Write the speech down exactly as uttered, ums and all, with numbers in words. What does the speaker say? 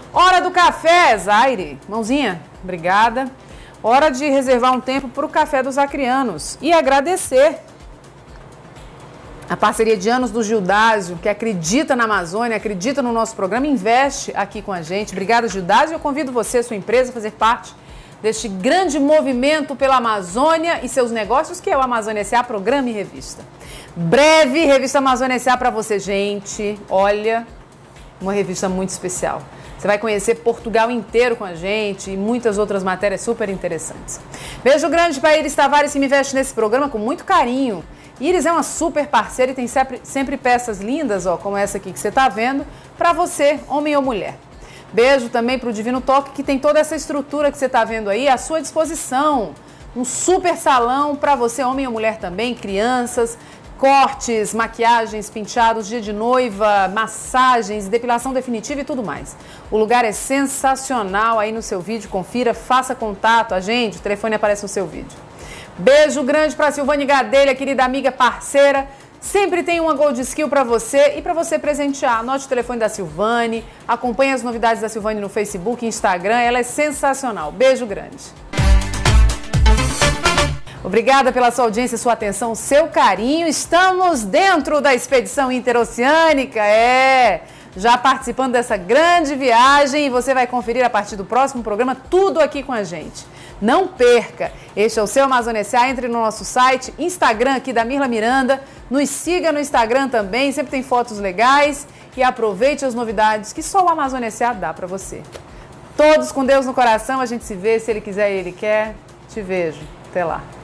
Hora do café, Zaire. Mãozinha, obrigada. Hora de reservar um tempo para o café dos acrianos e agradecer a parceria de anos do Gildásio, que acredita na Amazônia, acredita no nosso programa, investe aqui com a gente. Obrigada, Gildásio. Eu convido você, sua empresa, a fazer parte deste grande movimento pela Amazônia e seus negócios, que é o Amazônia S A, programa e revista. Breve, revista Amazônia S A para você, gente. Olha, uma revista muito especial. Você vai conhecer Portugal inteiro com a gente e muitas outras matérias super interessantes. Beijo grande para Iris Tavares, que me investe nesse programa com muito carinho. Iris é uma super parceira e tem sempre, sempre peças lindas, ó, como essa aqui que você está vendo, para você, homem ou mulher. Beijo também para o Divino Toque, que tem toda essa estrutura que você está vendo aí à sua disposição. Um super salão para você, homem ou mulher também, crianças, cortes, maquiagens, penteados, dia de noiva, massagens, depilação definitiva e tudo mais. O lugar é sensacional aí no seu vídeo, confira, faça contato, agende, o telefone aparece no seu vídeo. Beijo grande para Silvane Gadelha, querida amiga, parceira. Sempre tem uma Gold Skill para você e para você presentear. Anote o telefone da Silvane, acompanhe as novidades da Silvane no Facebook e Instagram, ela é sensacional. Beijo grande. Obrigada pela sua audiência, sua atenção, seu carinho. Estamos dentro da expedição interoceânica, é... já participando dessa grande viagem e você vai conferir a partir do próximo programa tudo aqui com a gente. Não perca, este é o seu Amazônia S A, entre no nosso site, Instagram aqui da Mirla Miranda, nos siga no Instagram também, sempre tem fotos legais e aproveite as novidades que só o Amazônia S A dá para você. Todos com Deus no coração, a gente se vê, se Ele quiser e Ele quer, te vejo. Até lá.